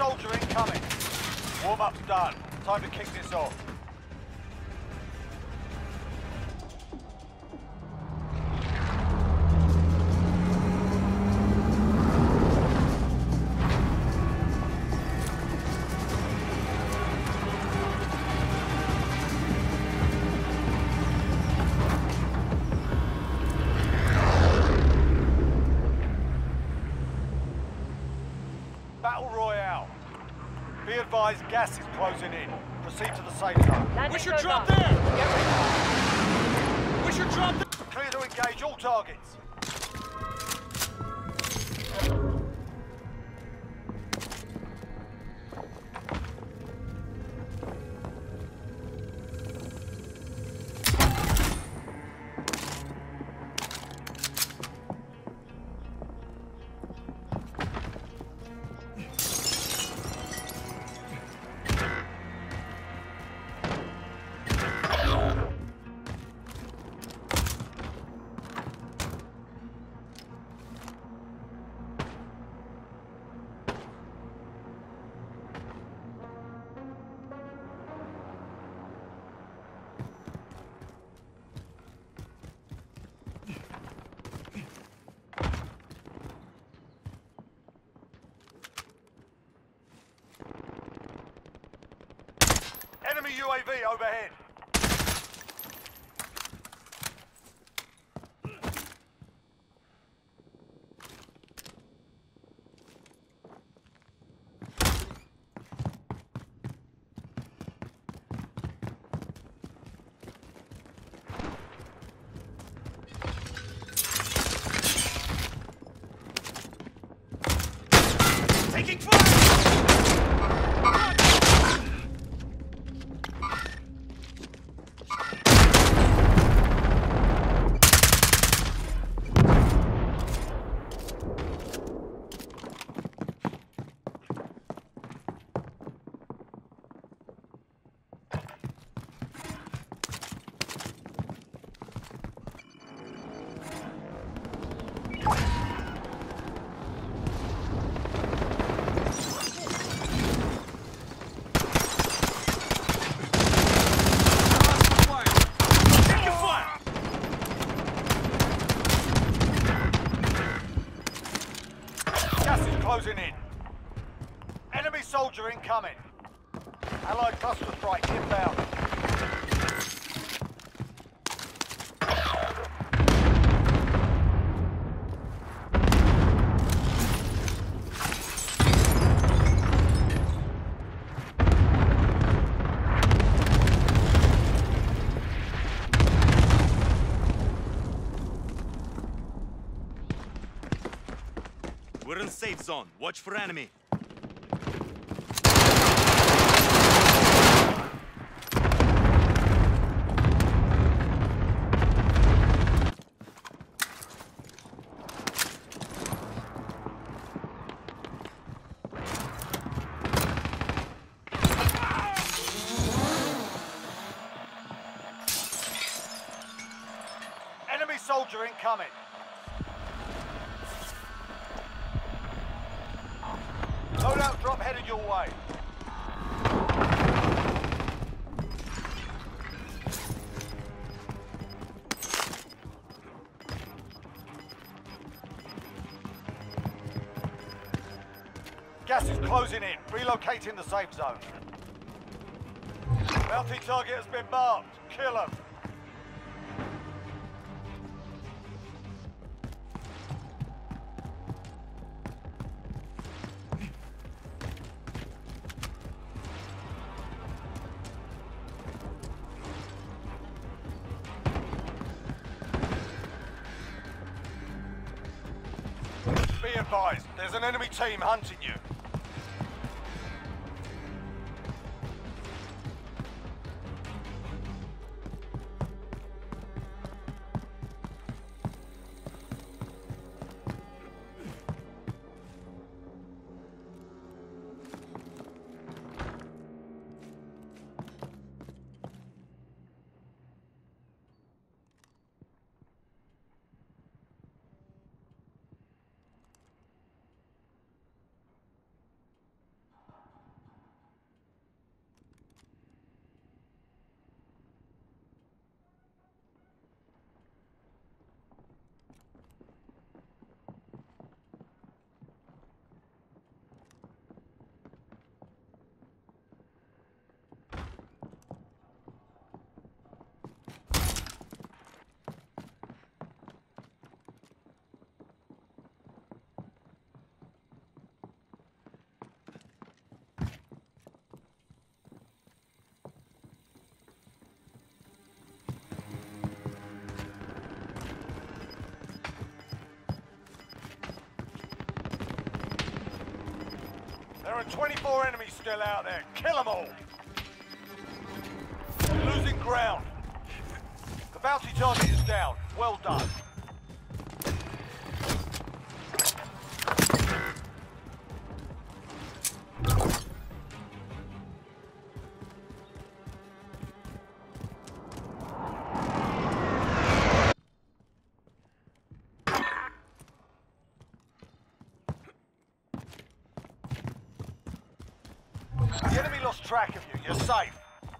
soldier incoming. Warm-up's done. Time to kick this off. Battle Royale. Be advised, gas is closing in. Proceed to the safe zone. We should drop there! We should drop there! Clear to engage all targets. Enemy UAV overhead. Taking fire! Closing in. Enemy soldier incoming. Allied cluster strike inbound. We're in safe zone. Watch for enemy. Enemy soldier incoming. Loadout drop headed your way. Gas is closing in. Relocating the safe zone. Bounty target has been marked. Kill him. Be advised, there's an enemy team hunting you. There are 24 enemies still out there. Kill them all. You're losing ground. The bounty target is down. Well done. The enemy lost track of you. You're safe.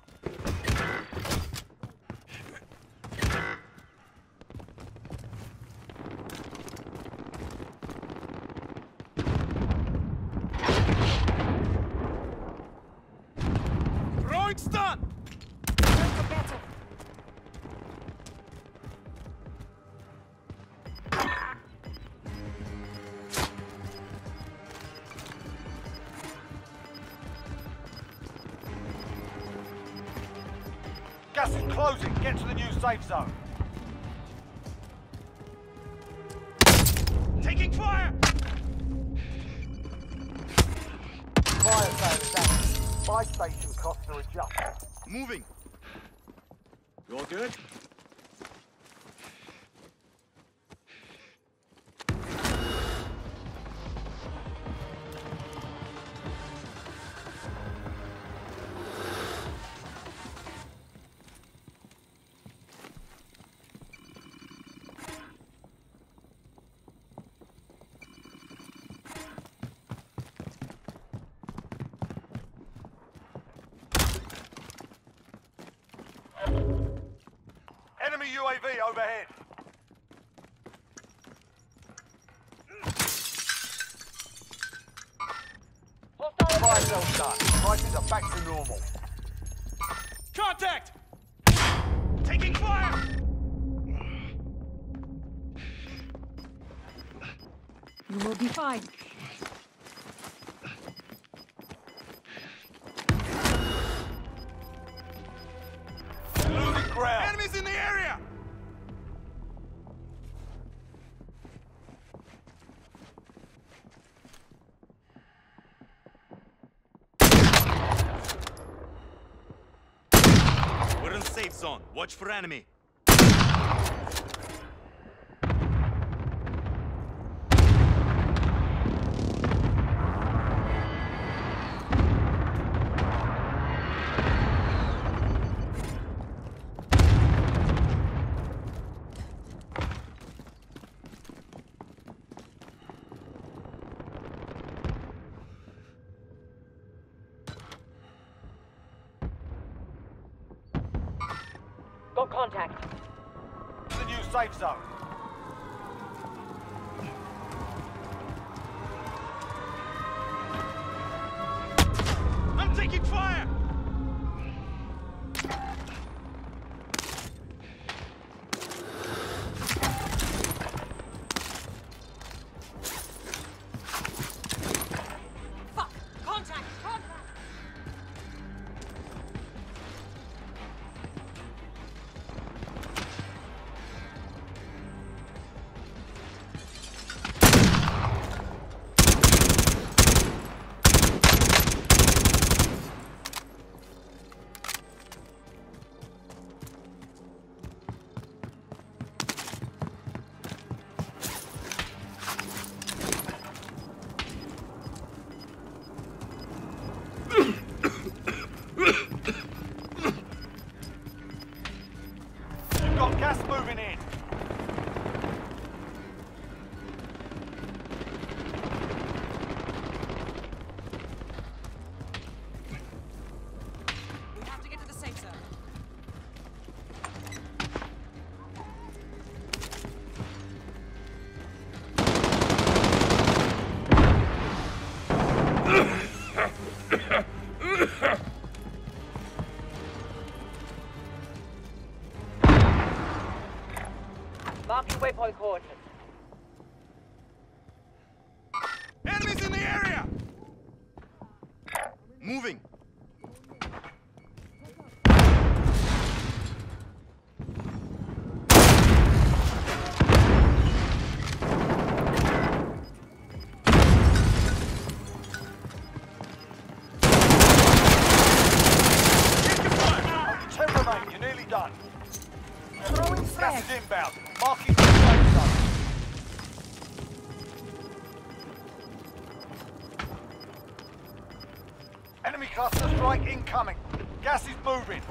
Throwing stun! Gas is closing. Get to the new safe zone. Taking fire! Fire sale is active. Buy station costs are adjusted. Moving. You all good? Enemy UAV overhead. Fire sale's done. Prices are back to normal. Contact! Taking fire! You will be fine. Losing ground. Enemies in the area! We're in safe zone. Watch for enemy. Got contact. The new safe zone. I'm taking fire! Fuck! Contact! Contact! You've got gas moving in. We have to get to the safe zone. Marking waypoint coordinates. Enemies in the area! Moving. Gas is inbound. Marking the safe zone. Enemy cluster strike incoming. Gas is moving.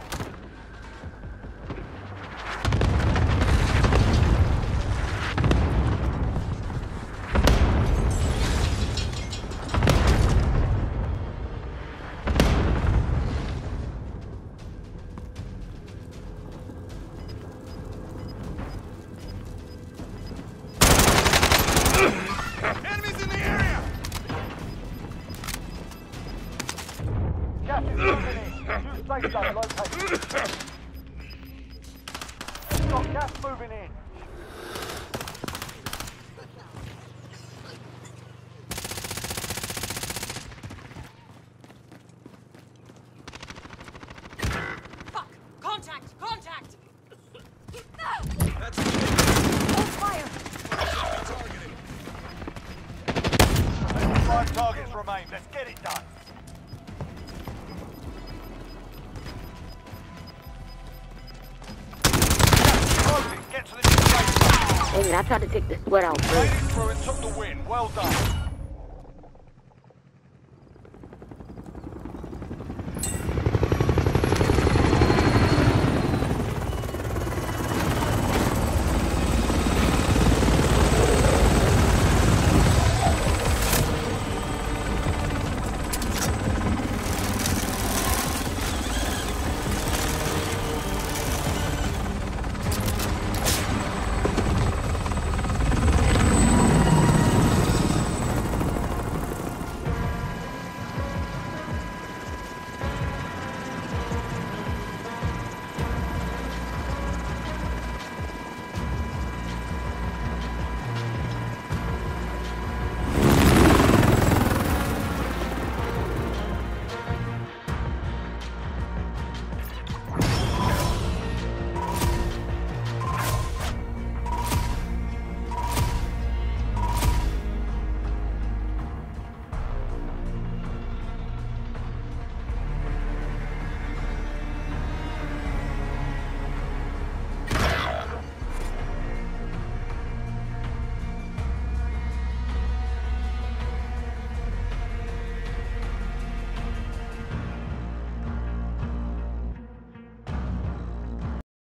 Enemies in the area! Gas is moving in. New safe zone located. We've got gas moving in. Fuck! Contact! Contact! That's Hold fire! targeting. 5 targets remain. Let's get it done. Closing. Get to the new safe zone. Dang it, I tried to take the sweat out first. Made it through and took the win. Well done.